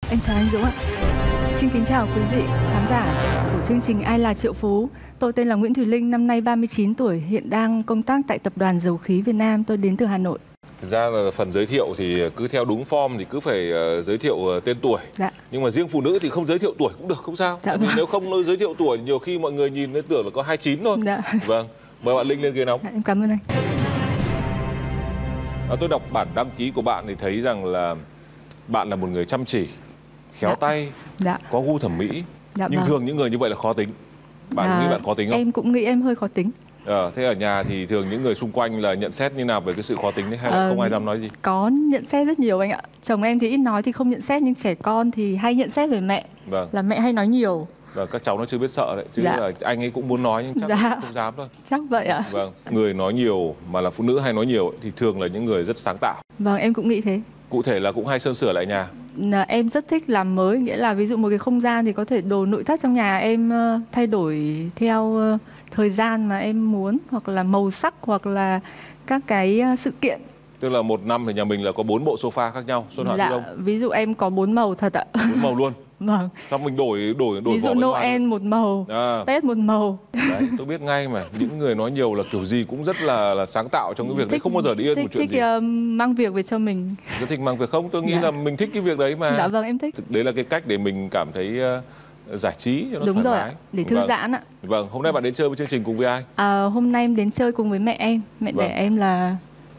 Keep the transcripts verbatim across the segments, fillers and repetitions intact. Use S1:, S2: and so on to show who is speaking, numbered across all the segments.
S1: Em chào anh Dũng ạ. Xin kính chào quý vị khán giả của chương trình Ai là triệu phú. Tôi tên là Nguyễn Thùy Linh, năm nay ba mươi chín tuổi, hiện đang công tác tại Tập đoàn Dầu khí Việt Nam. Tôi đến từ Hà Nội.
S2: Thực ra là phần giới thiệu thì cứ theo đúng form thì cứ phải uh, giới thiệu uh, tên tuổi.
S1: Dạ.
S2: Nhưng mà riêng phụ nữ thì không giới thiệu tuổi cũng được, không sao.
S1: Dạ,
S2: Vì
S1: vâng.
S2: nếu không giới thiệu tuổi nhiều khi mọi người nhìn thấy tưởng là có hai mươi chín thôi.
S1: Dạ.
S2: Vâng, mời bạn Linh lên ghế nóng.
S1: Dạ, em cảm ơn anh.
S2: À, tôi đọc bản đăng ký của bạn thì thấy rằng là bạn là một người chăm chỉ, khéo
S1: Dạ.
S2: tay,
S1: Dạ.
S2: có gu thẩm mỹ.
S1: Dạ,
S2: Nhưng
S1: vâng.
S2: thường những người như vậy là khó tính. Bạn
S1: À,
S2: nghĩ bạn khó tính không?
S1: Em cũng nghĩ em hơi khó tính.
S2: À, thế ở nhà thì thường những người xung quanh là nhận xét như nào về cái sự khó tính đấy, hay là
S1: À,
S2: không ai dám nói gì?
S1: Có nhận xét rất nhiều anh ạ. Chồng em thì ít nói thì không nhận xét, nhưng trẻ con thì hay nhận xét về mẹ.
S2: Vâng.
S1: Là mẹ hay nói nhiều.
S2: Và các cháu nó chưa biết sợ đấy, chứ
S1: Dạ.
S2: là anh ấy cũng muốn nói nhưng chắc
S1: Dạ.
S2: không dám thôi.
S1: Chắc vậy ạ.
S2: Vâng, người nói nhiều mà là phụ nữ hay nói nhiều thì thường là những người rất sáng tạo.
S1: Vâng, em cũng nghĩ thế.
S2: Cụ thể là cũng hay sơn sửa lại nhà.
S1: Là em rất thích làm mới, nghĩa là ví dụ một cái không gian thì có thể đồ nội thất trong nhà em uh, thay đổi theo uh, thời gian mà em muốn, hoặc là màu sắc, hoặc là các cái uh, sự kiện.
S2: Tức là một năm thì nhà mình là có bốn bộ sofa khác nhau, Xuân Hạ Thu
S1: Dạ,
S2: Đông.
S1: ví dụ em có bốn màu thật ạ.
S2: Bốn màu luôn.
S1: Vâng.
S2: Xong mình đổi đổi đổi
S1: Ví dụ
S2: vỏ bên ngoài
S1: Noel
S2: thôi.
S1: một màu,
S2: À.
S1: Tết một màu.
S2: Đấy, tôi biết ngay mà. Những người nói nhiều là kiểu gì cũng rất là là sáng tạo trong cái việc đấy, không bao giờ để yên
S1: thích,
S2: một chuyện
S1: thích,
S2: gì.
S1: uh, mang việc về cho mình.
S2: Rất thích mang việc không? Tôi nghĩ
S1: Dạ.
S2: là mình thích cái việc đấy mà.
S1: Dạ vâng, em thích.
S2: Đấy là cái cách để mình cảm thấy uh, giải trí cho nó
S1: Đúng
S2: thoải
S1: rồi
S2: mái.
S1: ạ, để thư
S2: Vâng.
S1: giãn ạ.
S2: Vâng, hôm nay bạn đến chơi với chương trình cùng với ai?
S1: À, hôm nay em đến chơi cùng với mẹ em. Mẹ
S2: Vâng.
S1: đẻ em là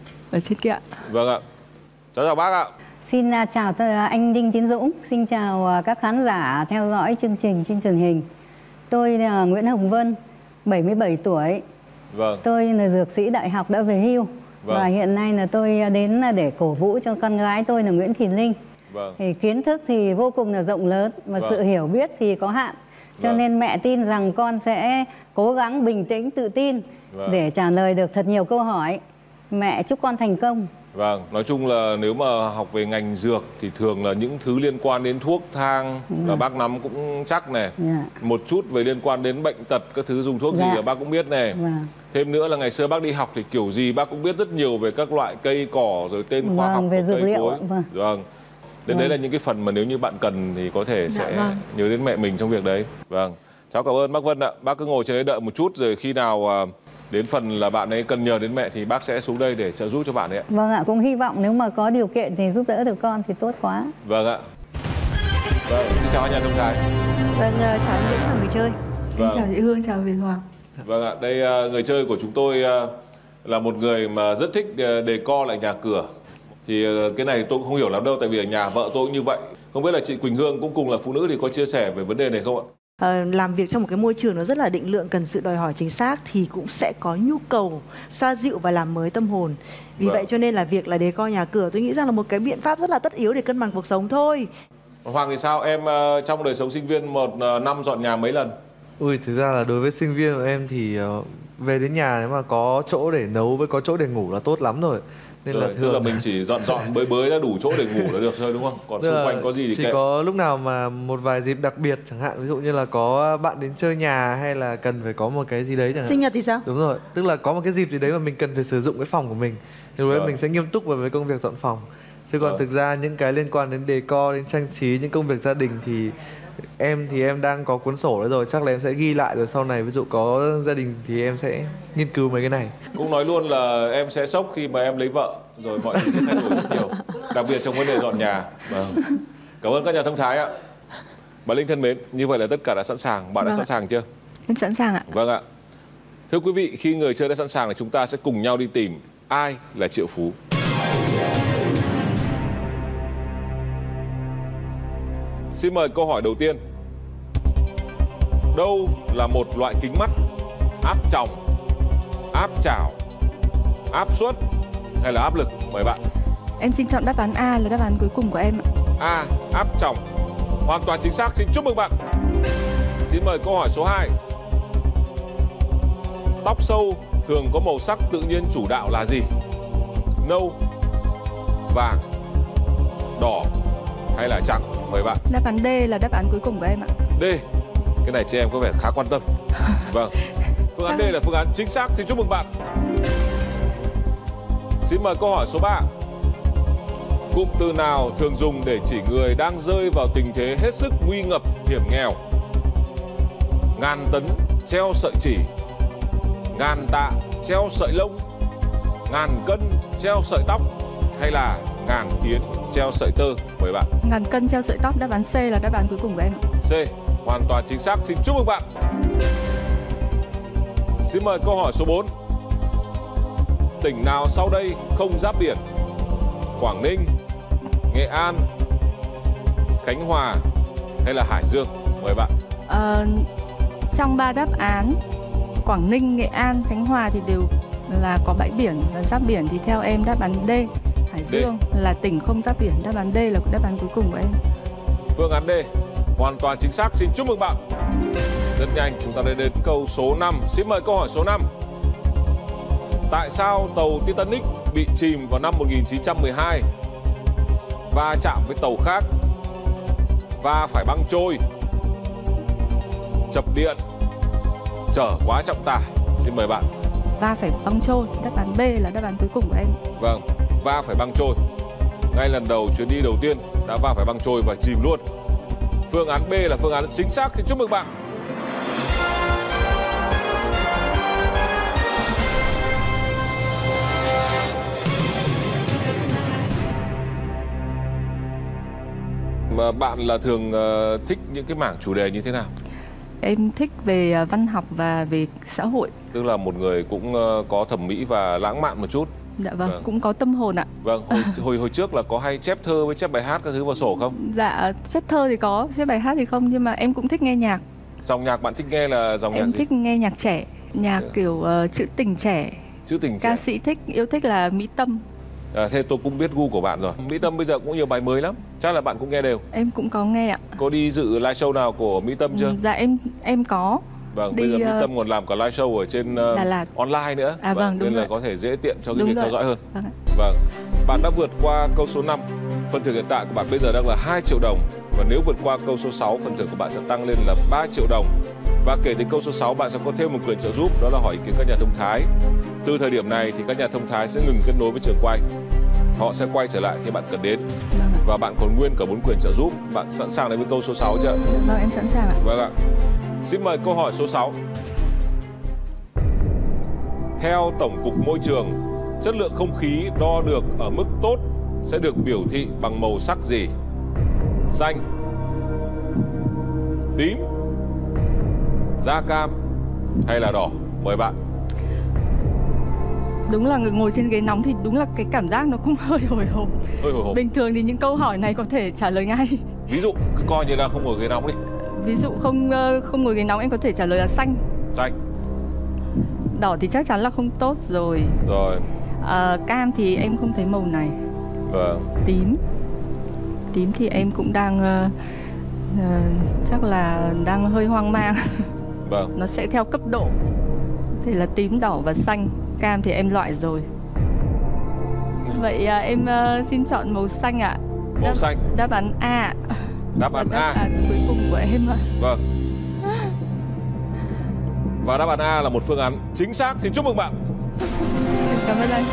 S1: ở trên kia ạ.
S2: Vâng ạ. Cháu chào bác ạ.
S3: Xin chào anh Đinh Tiến Dũng, xin chào các khán giả theo dõi chương trình trên truyền hình. Tôi là Nguyễn Hồng Vân, bảy mươi bảy tuổi.
S2: Vâng.
S3: Tôi là dược sĩ đại học đã về hưu.
S2: Vâng.
S3: Và hiện nay là tôi đến để cổ vũ cho con gái tôi là Nguyễn Thị Linh.
S2: Vâng.
S3: Thì kiến thức thì vô cùng là rộng lớn và
S2: Vâng.
S3: sự hiểu biết thì có hạn. Cho
S2: Vâng.
S3: nên mẹ tin rằng con sẽ cố gắng bình tĩnh, tự tin
S2: Vâng.
S3: để trả lời được thật nhiều câu hỏi. Mẹ chúc con thành công.
S2: Vâng, nói chung là nếu mà học về ngành dược thì thường là những thứ liên quan đến thuốc thang là bác nắm cũng chắc này.
S3: Dạ.
S2: Một chút về liên quan đến bệnh tật, các thứ dùng thuốc gì
S3: Dạ.
S2: là bác cũng biết này.
S3: Vâng.
S2: Thêm nữa là ngày xưa bác đi học thì kiểu gì bác cũng biết rất nhiều về các loại cây cỏ rồi tên khoa
S3: Vâng,
S2: học
S3: về
S2: của
S3: dược
S2: cây
S3: liệu,
S2: cối.
S3: vâng.
S2: Vâng. Đến đấy là những cái phần mà nếu như bạn cần thì có thể
S1: Dạ,
S2: sẽ
S1: vâng.
S2: nhớ đến mẹ mình trong việc đấy. Vâng. Cháu cảm ơn bác Vân ạ. Bác cứ ngồi trên đấy đợi một chút rồi khi nào à, đến phần là bạn ấy cần nhờ đến mẹ thì bác sẽ xuống đây để trợ giúp cho bạn ấy ạ.
S3: Vâng ạ, cũng hy vọng nếu mà có điều kiện thì giúp đỡ được con thì tốt quá.
S2: Vâng ạ. Vâng, xin chào anh nhà thông thái.
S4: Vâng, chào anh Dũng và người chơi.
S2: Vâng.
S1: Chào chị Hương, chào Việt Hoàng.
S2: Vâng ạ, đây à, người chơi của chúng tôi à, là một người mà rất thích à, decor lại nhà cửa. Thì à, cái này tôi cũng không hiểu lắm đâu, tại vì ở nhà vợ tôi cũng như vậy. Không biết là chị Quỳnh Hương cũng cùng là phụ nữ thì có chia sẻ về vấn đề này không ạ?
S4: Ờ, làm việc trong một cái môi trường nó rất là định lượng, cần sự đòi hỏi chính xác thì cũng sẽ có nhu cầu xoa dịu và làm mới tâm hồn. Vì
S2: Vâng.
S4: vậy cho nên là việc là decor nhà cửa tôi nghĩ rằng là một cái biện pháp rất là tất yếu để cân bằng cuộc sống thôi.
S2: Hoàng thì sao? Em à, trong đời sống sinh viên một à, năm dọn nhà mấy lần?
S5: Ui, thực ra là đối với sinh viên của em thì uh, về đến nhà nếu mà có chỗ để nấu với có chỗ để ngủ là tốt lắm rồi. Nên
S2: Rồi,
S5: là
S2: tức
S5: thường
S2: là mình chỉ dọn dọn bới bới ra đủ chỗ để ngủ là được thôi đúng không? Còn
S5: tức
S2: xung
S5: là
S2: quanh có gì thì
S5: chỉ
S2: kệ.
S5: có lúc nào mà một vài dịp đặc biệt chẳng hạn, ví dụ như là có bạn đến chơi nhà hay là cần phải có một cái gì đấy chẳng hạn.
S4: Sinh nhật thì sao?
S5: Đúng rồi, tức là có một cái dịp gì đấy mà mình cần phải sử dụng cái phòng của mình. Thì lúc đấy
S2: Rồi.
S5: mình sẽ nghiêm túc vào với công việc dọn phòng. Chứ còn
S2: Rồi.
S5: thực ra những cái liên quan đến decor, đến trang trí, những công việc gia đình thì em thì em đang có cuốn sổ đấy rồi, chắc là em sẽ ghi lại rồi sau này ví dụ có gia đình thì em sẽ nghiên cứu mấy cái này.
S2: Cũng nói luôn là em sẽ sốc khi mà em lấy vợ, rồi mọi thứ sẽ thay đổi rất nhiều, đặc biệt trong vấn đề dọn nhà. Vâng. Cảm ơn các nhà thông thái ạ. Bà Linh thân mến, như vậy là tất cả đã sẵn sàng. Bạn đã
S1: Vâng
S2: sẵn
S1: ạ.
S2: sàng chưa?
S1: Em sẵn sàng ạ.
S2: Vâng ạ. Thưa quý vị, khi người chơi đã sẵn sàng thì chúng ta sẽ cùng nhau đi tìm ai là triệu phú. Xin mời câu hỏi đầu tiên. Đâu là một loại kính mắt áp tròng, áp chảo, áp suất hay là áp lực? Mời bạn.
S1: Em xin chọn đáp án A là đáp án cuối cùng của em ạ.
S2: A. Áp tròng. Hoàn toàn chính xác, xin chúc mừng bạn. Xin mời câu hỏi số hai. Tóc sâu thường có màu sắc tự nhiên chủ đạo là gì? Nâu, vàng, đỏ hay là trắng? Mời bạn.
S1: Đáp án D là đáp án cuối cùng của em ạ.
S2: D. Cái này chị em có vẻ khá quan tâm. Vâng. Phương án D là phương án chính xác, xin chúc mừng bạn. Xin mời câu hỏi số ba. Cụm từ nào thường dùng để chỉ người đang rơi vào tình thế hết sức nguy ngập, hiểm nghèo? Ngàn tấn treo sợi chỉ, ngàn tạ treo sợi lông, ngàn cân treo sợi tóc, hay là ngàn kiến treo sợi tơ? Mời bạn.
S1: Ngàn cân treo sợi tóc, đáp án C là đáp án cuối cùng của em.
S2: C, hoàn toàn chính xác. Xin chúc mừng bạn. Xin mời câu hỏi số bốn. Tỉnh nào sau đây không giáp biển? Quảng Ninh, Nghệ An, Khánh Hòa hay là Hải Dương? Mời bạn.
S1: Ờ, trong ba đáp án Quảng Ninh, Nghệ An, Khánh Hòa thì đều là có bãi biển và giáp biển, thì theo em đáp án D, Hải Dương D. là tỉnh không giáp biển. Đáp án D là đáp án cuối cùng của em.
S2: Phương án D hoàn toàn chính xác. Xin chúc mừng bạn. Rất nhanh chúng ta đã đến câu số năm. Xin mời câu hỏi số năm. Tại sao tàu Titanic bị chìm vào năm một nghìn chín trăm mười hai, va chạm với tàu khác và phải băng trôi, chập điện, chở quá trọng tải? Xin mời bạn.
S1: Va phải băng trôi, đáp án B là đáp án cuối cùng của em.
S2: Vâng, va phải băng trôi. Ngay lần đầu chuyến đi đầu tiên đã va phải băng trôi và chìm luôn. Phương án B là phương án chính xác. Thì chúc mừng bạn. Mà bạn là thường uh, thích những cái mảng chủ đề như thế nào?
S1: Em thích về văn học và về xã hội.
S2: Tức là một người cũng uh, có thẩm mỹ và lãng mạn một chút.
S1: Dạ vâng, vâng. Cũng có tâm hồn ạ.
S2: Vâng, hồi, hồi hồi trước là có hay chép thơ với chép bài hát các thứ vào sổ không?
S1: Dạ, chép thơ thì có, chép bài hát thì không, nhưng mà em cũng thích nghe nhạc.
S2: Dòng nhạc bạn thích nghe là dòng
S1: em
S2: nhạc gì?
S1: Em thích nghe nhạc trẻ, nhạc yeah. kiểu uh, trữ tình trẻ.
S2: Trữ tình
S1: Ca
S2: trẻ.
S1: sĩ thích, yêu thích là Mỹ Tâm.
S2: À, thế tôi cũng biết gu của bạn rồi. Mỹ Tâm bây giờ cũng nhiều bài mới lắm. Chắc là bạn cũng nghe đều.
S1: Em cũng có nghe ạ.
S2: Có đi dự live show nào của Mỹ Tâm chưa?
S1: Dạ em em có.
S2: Vâng,
S1: đi,
S2: bây giờ Mỹ
S1: uh,
S2: Tâm còn làm cả live show ở trên uh,
S1: Đà Lạt.
S2: online nữa.
S1: À, vâng,
S2: vâng,
S1: đúng
S2: nên
S1: rồi.
S2: là có thể dễ tiện cho cái
S1: đúng
S2: việc
S1: rồi.
S2: theo dõi hơn.
S1: Vâng.
S2: Vâng. Bạn đã vượt qua câu số năm. Phần thưởng hiện tại của bạn bây giờ đang là hai triệu đồng. Và nếu vượt qua câu số sáu, phần thưởng của bạn sẽ tăng lên là ba triệu đồng. Và kể từ câu số sáu, bạn sẽ có thêm một quyền trợ giúp, đó là hỏi ý kiến các nhà thông thái. Từ thời điểm này thì các nhà thông thái sẽ ngừng kết nối với trường quay. Họ sẽ quay trở lại khi bạn cần đến.
S1: Vâng.
S2: Và bạn còn nguyên cả bốn quyền trợ giúp. Bạn sẵn sàng đến với câu số sáu chưa?
S1: Vâng, em sẵn sàng ạ.
S2: Vâng ạ. Xin mời câu hỏi số sáu. Theo Tổng cục Môi trường, chất lượng không khí đo được ở mức tốt sẽ được biểu thị bằng màu sắc gì? Xanh, tím, da cam hay là đỏ? Mời bạn.
S1: Đúng là người ngồi trên ghế nóng thì đúng là cái cảm giác nó cũng hơi hồi hộp.
S2: Hơi hồi hộp.
S1: Bình thường thì những câu hỏi này có thể trả lời ngay.
S2: Ví dụ cứ coi như là không ngồi ghế nóng đi.
S1: Ví dụ không không ngồi ghế nóng em có thể trả lời là xanh.
S2: Xanh.
S1: Đỏ thì chắc chắn là không tốt rồi.
S2: Rồi.
S1: À, cam thì em không thấy màu này.
S2: Vâng.
S1: Tím. Tím thì em cũng đang uh, uh, chắc là đang hơi hoang mang.
S2: Vâng.
S1: Nó sẽ theo cấp độ. Thì là tím, đỏ và xanh. Cam thì em loại rồi. Vậy uh, em uh, xin chọn màu xanh ạ.
S2: Màu
S1: đáp,
S2: xanh.
S1: Đáp án A.
S2: Đáp án A.
S1: Đáp án cuối cùng của em ạ.
S2: Vâng. Và đáp án A là một phương án chính xác. Xin chúc mừng bạn.
S1: Cảm ơn anh.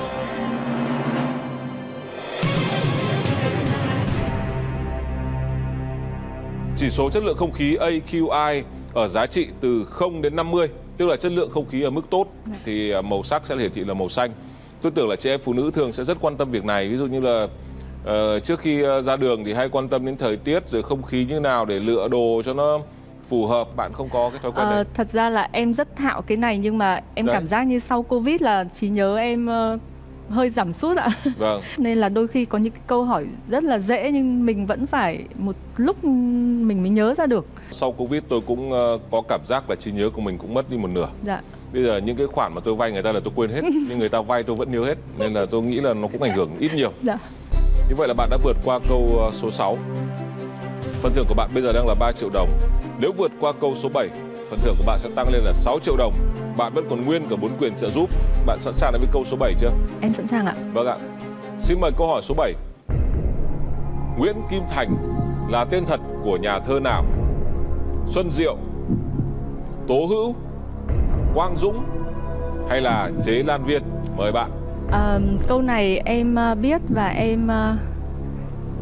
S2: Chỉ số chất lượng không khí A Q I ở giá trị từ không đến năm mươi, tức là chất lượng không khí ở mức tốt, thì màu sắc sẽ hiển thị là màu xanh. Tôi tưởng là chị em phụ nữ thường sẽ rất quan tâm việc này. Ví dụ như là uh, trước khi uh, ra đường thì hay quan tâm đến thời tiết rồi không khí như nào để lựa đồ cho nó phù hợp. Bạn không có cái thói quen
S1: à,
S2: này?
S1: Thật ra là em rất thạo cái này, nhưng mà em
S2: Đấy.
S1: cảm giác như sau Covid là trí nhớ em uh, hơi giảm sút ạ.
S2: Vâng.
S1: Nên là đôi khi có những cái câu hỏi rất là dễ nhưng mình vẫn phải một lúc mình mới nhớ ra được.
S2: Sau Covid tôi cũng uh, có cảm giác là trí nhớ của mình cũng mất đi một nửa.
S1: Dạ.
S2: Bây giờ những cái khoản mà tôi vay người ta là tôi quên hết, nhưng người ta vay tôi vẫn nhớ hết, nên là tôi nghĩ là nó cũng ảnh hưởng ít nhiều.
S1: Dạ.
S2: Như vậy là bạn đã vượt qua câu số sáu. Phần thưởng của bạn bây giờ đang là ba triệu đồng. Nếu vượt qua câu số bảy, phần thưởng của bạn sẽ tăng lên là sáu triệu đồng. Bạn vẫn còn nguyên cả bốn quyền trợ giúp. Bạn sẵn sàng đến với câu số bảy chưa?
S1: Em sẵn sàng ạ.
S2: Vâng ạ. Xin mời câu hỏi số bảy. Nguyễn Kim Thành là tên thật của nhà thơ nào? Xuân Diệu, Tố Hữu, Quang Dũng hay là Chế Lan Viên? Mời bạn.
S1: À, câu này em biết và em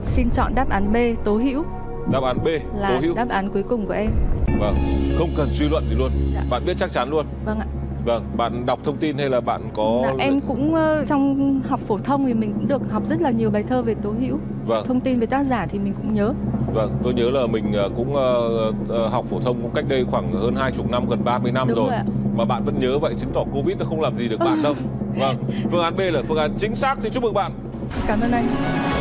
S1: xin chọn đáp án B, tố hữu
S2: Đáp án B,
S1: là
S2: tố hữu.
S1: đáp án cuối cùng của em.
S2: Vâng, không cần suy luận gì luôn.
S1: Dạ.
S2: Bạn biết chắc chắn luôn.
S1: Vâng ạ.
S2: Vâng, bạn đọc thông tin hay là bạn có...
S1: Dạ, em cũng uh, trong học phổ thông thì mình cũng được học rất là nhiều bài thơ về tố hữu.
S2: Vâng.
S1: Thông tin về tác giả thì mình cũng nhớ.
S2: Vâng, tôi nhớ là mình cũng uh, uh, học phổ thông cũng cách đây khoảng hơn hai chục năm, gần ba mươi năm. Đúng rồi. rồi ạ. Mà bạn vẫn nhớ vậy chứng tỏ Covid nó không làm gì được bạn đâu. Vâng, phương án B là phương án chính xác, thì chúc mừng bạn.
S1: Cảm ơn anh.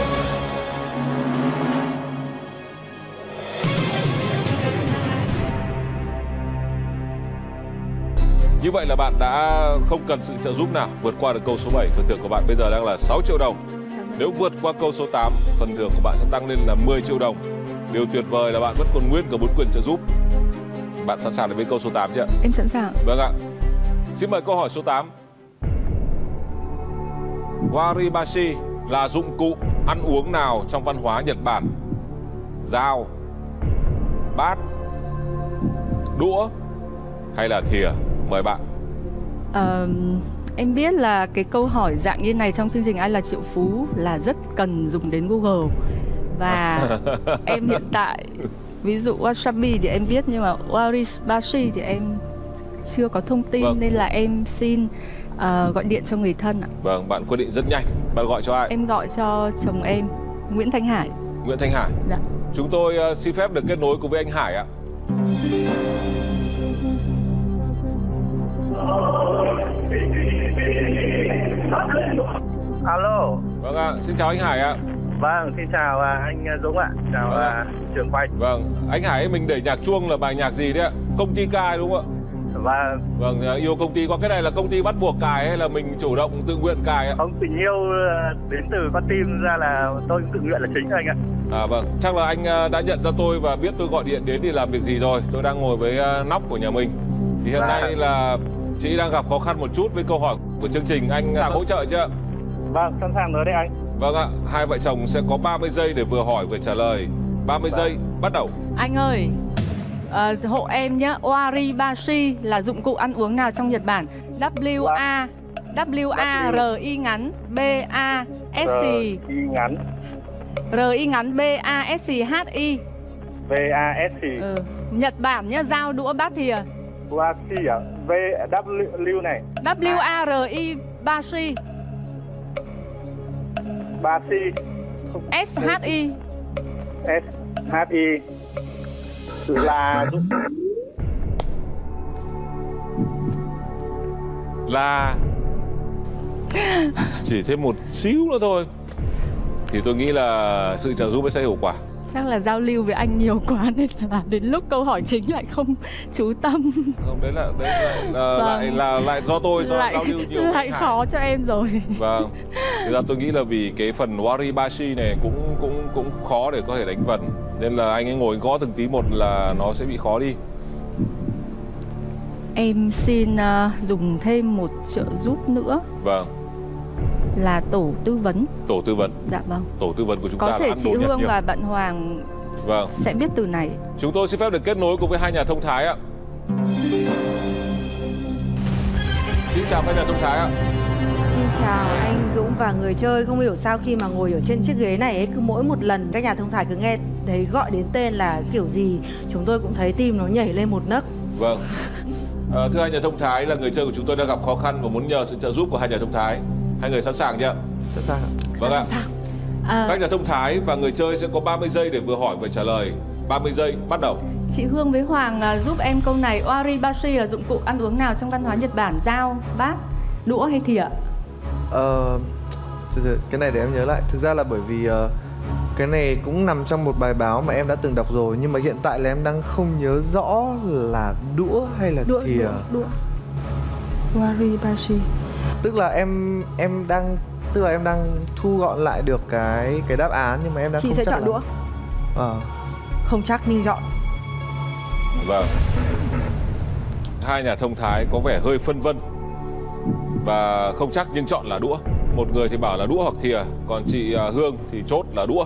S2: Như vậy là bạn đã không cần sự trợ giúp nào vượt qua được câu số bảy. Phần thưởng của bạn bây giờ đang là sáu triệu đồng. Nếu vượt qua câu số tám, phần thưởng của bạn sẽ tăng lên là mười triệu đồng. Điều tuyệt vời là bạn vẫn còn nguyên cả bốn quyền trợ giúp. Bạn sẵn sàng để với câu số tám chưa?
S1: Em sẵn sàng.
S2: Vâng ạ. Xin mời câu hỏi số tám. Waribashi là dụng cụ ăn uống nào trong văn hóa Nhật Bản? Dao, bát, đũa hay là thìa? Mời bạn.
S1: Uh, em biết là cái câu hỏi dạng như này trong chương trình Ai là triệu phú là rất cần dùng đến Google. Và em hiện tại, ví dụ wasabi thì em biết, nhưng mà waribashi thì em chưa có thông tin. Vâng. Nên là em xin uh, gọi điện cho người thân ạ.
S2: Vâng, bạn quyết định rất nhanh. Bạn gọi cho ai?
S1: Em gọi cho chồng em, Nguyễn Thanh Hải.
S2: Nguyễn Thanh Hải.
S1: Dạ.
S2: Chúng tôi uh, xin phép được kết nối cùng với anh Hải ạ.
S6: Alo.
S2: Vâng ạ, xin chào anh Hải ạ.
S6: Vâng, xin chào anh Dũng ạ. Chào vâng. Trường quay.
S2: Vâng, anh Hải, mình để nhạc chuông là bài nhạc gì đấy ạ? Công ty cài đúng không ạ?
S6: Vâng.
S2: Vâng, yêu công ty. Có cái này là công ty bắt buộc cài hay là mình chủ động tự nguyện cài ạ?
S6: Không, tình yêu đến từ con tim ra là tôi tự nguyện là chính anh ạ.
S2: À vâng, chắc là anh đã nhận ra tôi và biết tôi gọi điện đến để làm việc gì rồi. Tôi đang ngồi với nóc của nhà mình. Thì hiện vâng. nay là chị đang gặp khó khăn một chút với câu hỏi của chương trình. Anh sẵn hỗ trợ chưa?
S6: Vâng, sẵn sàng rồi đấy anh.
S2: Vâng ạ, hai vợ chồng sẽ có ba mươi giây để vừa hỏi vừa trả lời. ba mươi vâng. giây, bắt đầu.
S1: Anh ơi, uh, hộ em nhé. Waribashi là dụng cụ ăn uống nào trong Nhật Bản? W A W A R I ngắn B A S C
S6: I ngắn
S1: R I ngắn B A S C H I
S6: B A S C.
S1: Ừ. Nhật Bản nhá, dao đũa bát thìa.
S6: Washi à? V W này.
S1: W A R I Bashi.
S6: Bashi.
S1: S H I.
S6: S H I là dụng
S2: là chỉ thêm một xíu nữa thôi thì tôi nghĩ là sự trợ giúp sẽ hiệu quả.
S1: Chắc là giao lưu với anh nhiều quá nên là đến lúc câu hỏi chính lại không chú tâm.
S2: Không, đấy là đấy là, là vâng. lại là lại do tôi do lại, giao lưu nhiều
S1: lại khó cho em rồi.
S2: Vâng. Thực ra tôi nghĩ là vì cái phần waribashi này cũng cũng cũng khó để có thể đánh vần, nên là anh ấy ngồi gõ từng tí một là nó sẽ bị khó đi.
S1: Em xin uh, dùng thêm một trợ giúp nữa.
S2: Vâng.
S1: Là tổ tư vấn.
S2: Tổ tư vấn.
S1: Dạ vâng.
S2: Tổ tư vấn của chúng
S1: có
S2: ta
S1: thể
S2: là ăn
S1: chị
S2: đồ
S1: Hương
S2: Nhật
S1: và bạn Hoàng
S2: vâng.
S1: sẽ biết từ này.
S2: Chúng tôi xin phép được kết nối cùng với hai nhà thông thái ạ. Xin chào các nhà thông thái ạ.
S4: Xin chào anh Dũng và người chơi. Không hiểu sao khi mà ngồi ở trên chiếc ghế này ấy, cứ mỗi một lần các nhà thông thái cứ nghe thấy gọi đến tên là kiểu gì chúng tôi cũng thấy tim nó nhảy lên một nấc.
S2: Vâng. À, thưa hai nhà thông thái, là người chơi của chúng tôi đang gặp khó khăn và muốn nhờ sự trợ giúp của hai nhà thông thái. Hai người sẵn sàng chưa?
S5: Sẵn sàng.
S2: Vâng ạ.
S1: À...
S2: Các nhà thông thái và người chơi sẽ có ba mươi giây để vừa hỏi vừa trả lời. ba mươi giây, bắt đầu.
S1: Chị Hương với Hoàng giúp em câu này. Waribashi là dụng cụ ăn uống nào trong văn hóa Nhật Bản? Dao, bát, đũa hay thìa?
S5: Ờ, cái này để em nhớ lại. Thực ra là bởi vì uh, cái này cũng nằm trong một bài báo mà em đã từng đọc rồi, nhưng mà hiện tại là em đang không nhớ rõ là đũa hay là
S4: đũa,
S5: thìa.
S4: Đũa, đũa. Waribashi.
S5: Tức là em em đang tức là em đang thu gọn lại được cái cái đáp án, nhưng mà em đang
S4: chị
S5: không
S4: sẽ
S5: chắc
S4: chọn
S5: là...
S4: đũa.
S5: Ờ.
S4: Không chắc nhưng chọn.
S2: Vâng. Hai nhà thông thái có vẻ hơi phân vân và không chắc nhưng chọn là đũa. Một người thì bảo là đũa hoặc thìa, còn chị Hương thì chốt là đũa.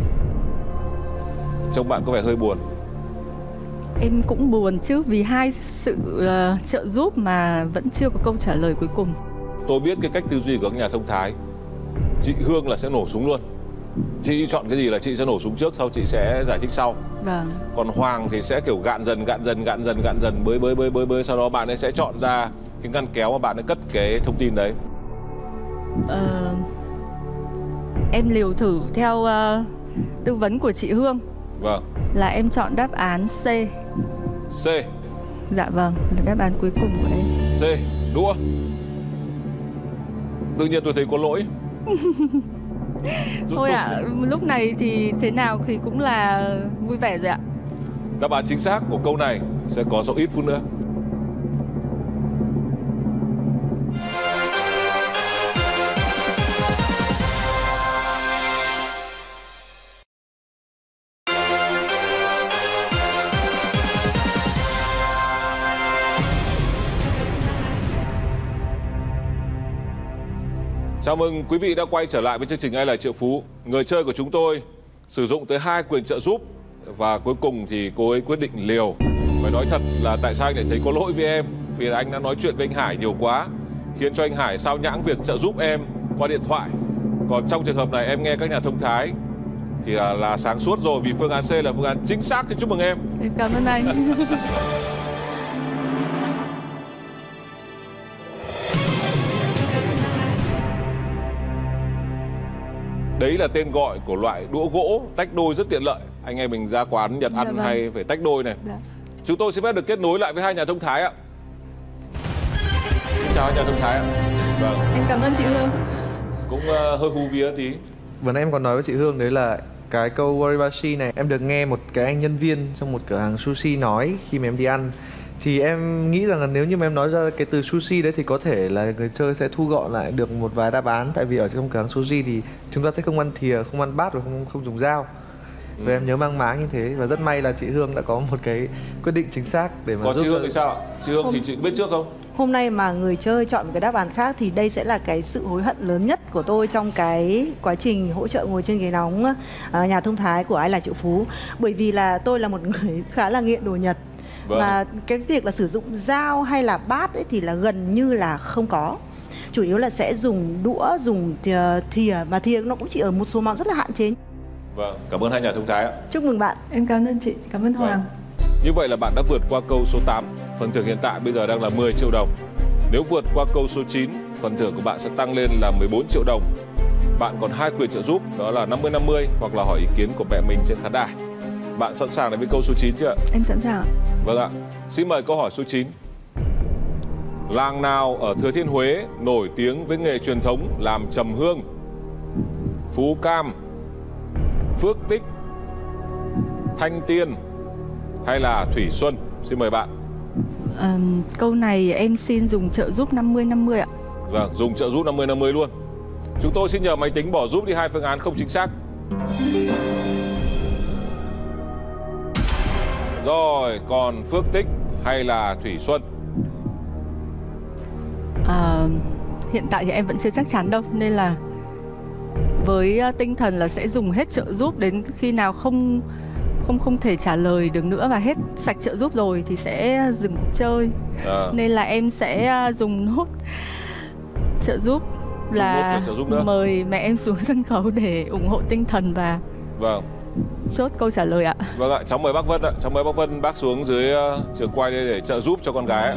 S2: Trông bạn có vẻ hơi buồn.
S1: Em cũng buồn chứ, vì hai sự uh, trợ giúp mà vẫn chưa có câu trả lời cuối cùng.
S2: Tôi biết cái cách tư duy của các nhà thông thái. Chị Hương là sẽ nổ súng luôn. Chị chọn cái gì là chị sẽ nổ súng trước, sau chị sẽ giải thích sau.
S1: Vâng.
S2: Còn Hoàng thì sẽ kiểu gạn dần, gạn dần, gạn dần, gạn dần, bới bới bới bới bới, sau đó bạn ấy sẽ chọn ra cái ngăn kéo mà bạn ấy cất cái thông tin đấy.
S1: Ờ, em liều thử theo uh, tư vấn của chị Hương.
S2: Vâng.
S1: Là em chọn đáp án C.
S2: C.
S1: Dạ vâng, là đáp án cuối cùng của em.
S2: C. Đũa. Tự nhiên tôi thấy có lỗi.
S1: Thôi ạ, à, lúc này thì thế nào thì cũng là vui vẻ rồi ạ.
S2: Đáp án chính xác của câu này sẽ có sau ít phút nữa. Chào mừng quý vị đã quay trở lại với chương trình Ai Là Triệu Phú. Người chơi của chúng tôi sử dụng tới hai quyền trợ giúp và cuối cùng thì cô ấy quyết định liều. Phải nói thật là tại sao anh lại thấy có lỗi với em? Vì là anh đã nói chuyện với anh Hải nhiều quá, khiến cho anh Hải sao nhãng việc trợ giúp em qua điện thoại. Còn trong trường hợp này em nghe các nhà thông thái thì là, là sáng suốt rồi, vì phương án C là phương án chính xác, thì chúc mừng em.
S1: Cảm ơn anh.
S2: Đấy là tên gọi của loại đũa gỗ tách đôi rất tiện lợi. Anh em mình ra quán Nhật ăn dạ, hay phải tách đôi này. Dạ. Chúng tôi xin phép được kết nối lại với hai nhà thông thái ạ. Xin chào hai nhà thông thái ạ. Vâng.
S1: Em cảm ơn chị Hương.
S2: Cũng uh, hơi hú vía tí.
S5: Vừa nãy em còn nói với chị Hương đấy là cái câu Waribashi này em được nghe một cái anh nhân viên trong một cửa hàng sushi nói khi mà em đi ăn. Thì em nghĩ rằng là nếu như mà em nói ra cái từ sushi đấy thì có thể là người chơi sẽ thu gọn lại được một vài đáp án. Tại vì ở trong cửa hàng sushi thì chúng ta sẽ không ăn thìa, không ăn bát và không không dùng dao. Ừ. Và em nhớ mang máng như thế. Và rất may là chị Hương đã có một cái quyết định chính xác để mà
S2: Còn
S5: giúp
S2: chị Hương
S5: cho...
S2: thì sao ạ? Chị Hương Hôm... thì chị biết trước không?
S4: Hôm nay mà người chơi chọn một cái đáp án khác thì đây sẽ là cái sự hối hận lớn nhất của tôi trong cái quá trình hỗ trợ ngồi trên ghế nóng uh, nhà thông thái của Ai Là Triệu Phú. Bởi vì là tôi là một người khá là nghiện đồ Nhật. Vâng. Và cái việc là sử dụng dao hay là bát ấy thì là gần như là không có. Chủ yếu là sẽ dùng đũa, dùng thìa, thìa mà thìa nó cũng chỉ ở một số món rất là hạn chế.
S2: Vâng, cảm ơn hai nhà thông thái ạ.
S4: Chúc mừng bạn.
S1: Em cảm ơn chị, cảm ơn Hoàng.
S2: Vâng. Như vậy là bạn đã vượt qua câu số tám. Phần thưởng hiện tại bây giờ đang là mười triệu đồng. Nếu vượt qua câu số chín, phần thưởng của bạn sẽ tăng lên là mười bốn triệu đồng. Bạn còn hai quyền trợ giúp, đó là năm mươi năm mươi hoặc là hỏi ý kiến của mẹ mình trên khán đài. Bạn sẵn sàng đến với câu số chín chưa ạ?
S1: Em sẵn sàng ạ.
S2: Vâng ạ. Xin mời câu hỏi số chín. Làng nào ở Thừa Thiên Huế nổi tiếng với nghề truyền thống làm trầm hương? Phú Cam, Phước Tích, Thanh Tiên hay là Thủy Xuân? Xin mời bạn.
S1: À, câu này em xin dùng trợ giúp năm mươi năm mươi ạ.
S2: Vâng, dùng trợ giúp năm mươi năm mươi luôn. Chúng tôi xin nhờ máy tính bỏ giúp đi hai phương án không chính xác. Rồi, còn Phước Tích hay là Thủy Xuân?
S1: À, hiện tại thì em vẫn chưa chắc chắn đâu, nên là với tinh thần là sẽ dùng hết trợ giúp đến khi nào không không không thể trả lời được nữa và hết sạch trợ giúp rồi thì sẽ dừng cuộc chơi. À. Nên là em sẽ dùng nốt trợ giúp là
S2: trợ giúp
S1: mời mẹ em xuống sân khấu để ủng hộ tinh thần và
S2: vâng.
S1: chốt câu trả lời ạ.
S2: Vâng ạ, cháu mời bác Vân ạ. Cháu mời bác Vân bác xuống dưới uh, trường quay đây để trợ giúp cho con gái ạ.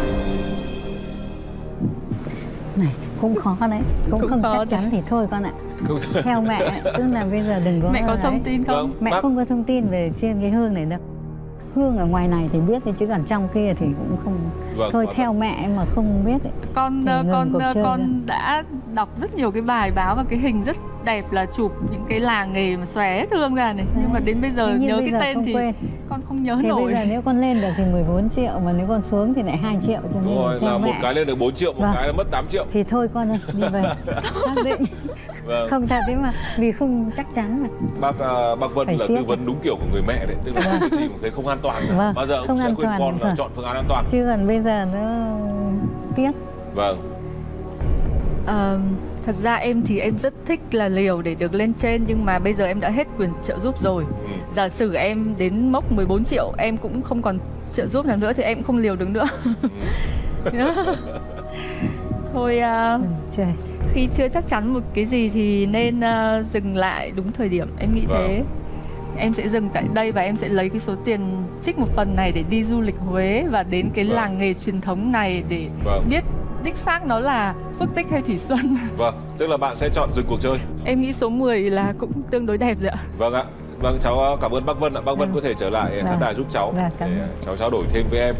S3: Này, cũng khó đấy. Cũng không, không chắc đấy. Chắn thì thôi con ạ. Không. Theo mẹ, tức là bây giờ đừng có...
S1: Mẹ có thông tin không?
S2: Vâng,
S3: mẹ
S2: bác...
S3: không có thông tin về trên cái hương này đâu. Hương ở ngoài này thì biết đấy, chứ còn trong kia thì cũng không... Vâng, thôi theo rồi. Mẹ mà không biết ấy,
S1: con con con đã đọc rất nhiều cái bài báo và cái hình rất đẹp là chụp những cái làng nghề mà xòe hết hương ra này. Đấy. Nhưng mà đến bây giờ nhớ cái tên thì quên. Con không nhớ
S3: thì
S1: nổi.
S3: Bây giờ nếu con lên được thì mười bốn triệu, mà nếu con xuống thì lại hai triệu. Cho nên
S2: rồi,
S3: theo
S2: là
S3: mẹ.
S2: Một cái lên được bốn triệu, một vâng. cái là mất tám triệu.
S3: Thì thôi con ơi, như vậy xác định. Vâng. Không thật thế mà, vì không chắc chắn mà.
S2: Bác uh, bác Vân phải là tư vấn đúng kiểu của người mẹ đấy, tức là vâng. cái gì cũng thấy không an toàn. Vâng. Bao giờ cũng sẽ khuyên con là chọn phương án an toàn.
S3: Chứ còn bây giờ nó tiếc.
S2: Vâng.
S1: Uh, thật ra em thì em rất thích là liều để được lên trên, nhưng mà bây giờ em đã hết quyền trợ giúp rồi. Ừ. Giả sử em đến mốc mười bốn triệu em cũng không còn trợ giúp nào nữa thì em cũng không liều được nữa. Ừ. Thôi uh, ừ, khi chưa chắc chắn một cái gì thì nên uh, dừng lại đúng thời điểm. Em nghĩ
S2: Vâng.
S1: thế. Em sẽ dừng tại đây và em sẽ lấy cái số tiền trích một phần này để đi du lịch Huế và đến cái
S2: Vâng.
S1: làng nghề truyền thống này để
S2: Vâng.
S1: biết đích xác nó là Phước Tích hay Thủy Xuân.
S2: Vâng, tức là bạn sẽ chọn dừng cuộc chơi.
S1: Em nghĩ số mười là cũng tương đối đẹp rồi ạ.
S2: Vâng ạ. Vâng, cháu cảm ơn bác Vân ạ. Bác Vân
S3: Vâng.
S2: có thể trở lại khán
S3: Vâng.
S2: đài giúp cháu
S3: Vâng, cảm
S2: để
S3: ơn.
S2: cháu trao đổi thêm với em.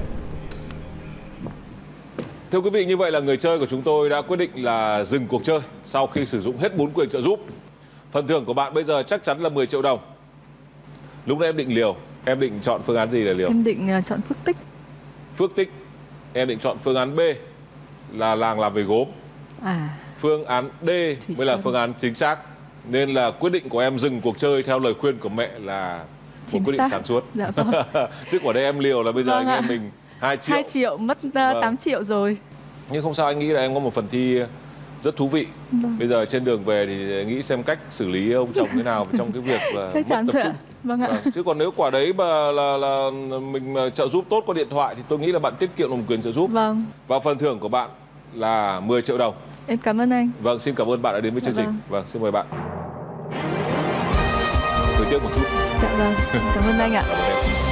S2: Thưa quý vị, như vậy là người chơi của chúng tôi đã quyết định là dừng cuộc chơi sau khi sử dụng hết bốn quyền trợ giúp. Phần thưởng của bạn bây giờ chắc chắn là mười triệu đồng. Lúc nãy em định liều, em định chọn phương án gì để liều?
S1: Em định uh, chọn Phước Tích.
S2: Phước Tích. Em định chọn phương án B là làng làm về gốm.
S1: À,
S2: Phương án D
S1: Thủy
S2: mới là
S1: Xuân.
S2: phương án chính xác. Nên là quyết định của em dừng cuộc chơi theo lời khuyên của mẹ là một
S1: Chính
S2: quyết định
S1: xác.
S2: sáng suốt.
S1: Dạ vâng.
S2: Chứ quả đây em liều là bây giờ
S1: Vâng
S2: anh
S1: ạ.
S2: em mình hai triệu.
S1: hai triệu, mất uh,
S2: Vâng.
S1: tám triệu rồi.
S2: Nhưng không sao, anh nghĩ là em có một phần thi rất thú vị.
S1: Vâng.
S2: Bây giờ trên đường về thì nghĩ xem cách xử lý ông chồng thế nào trong cái việc là
S1: Chắc chắn
S2: mất
S1: rồi
S2: tập
S1: ạ.
S2: trung.
S1: Vâng ạ.
S2: Vâng. Chứ còn nếu quả đấy mà là, là mình mà trợ giúp tốt qua điện thoại thì tôi nghĩ là bạn tiết kiệm được một quyền trợ giúp.
S1: Vâng,
S2: Và phần thưởng của bạn là mười triệu đồng.
S1: em cảm ơn anh.
S2: Vâng, xin cảm ơn bạn đã đến với
S1: Dạ
S2: chương trình.
S1: vâng.
S2: Vâng, xin mời bạn. Hơi tiếc một chút.
S1: Dạ vâng, cảm ơn anh ạ.
S2: Cảm ơn em.